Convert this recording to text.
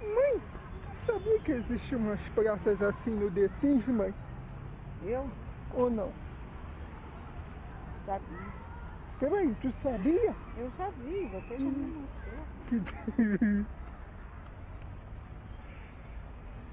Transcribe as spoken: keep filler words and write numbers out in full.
Mãe, sabia que existem umas praças assim no The Sims, mãe? Eu Ou não? sabia. Peraí, tu sabia? Eu sabia, você já me mostrou. Que